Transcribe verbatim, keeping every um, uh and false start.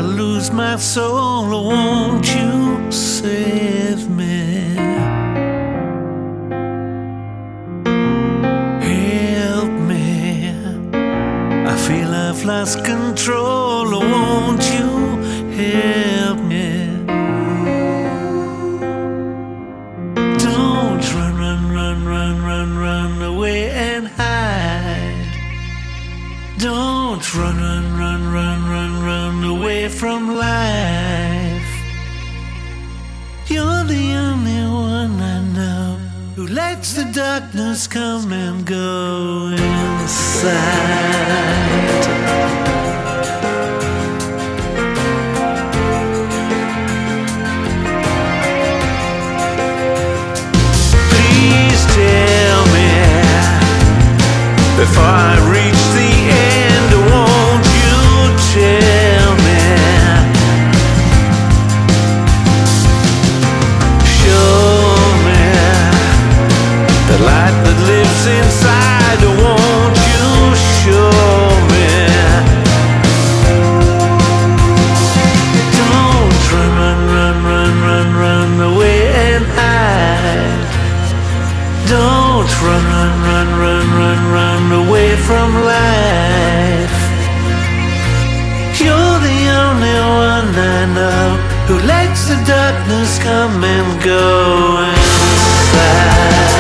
lose my soul, won't you save me? Help me, I feel I've lost control, won't you help me? Don't run, run, run, run, run, run away and hide. Don't run, run, run, run, run, run away from life. You're the only one I know who lets the darkness come and go inside. Please tell me before I reach the end, won't you tell me? Show me the light that lives inside, won't you show me? Don't run, run, run, run, run, run away and hide. Don't run, run, run, run, run, run away from life. You're the only one I know who lets the darkness come and go inside.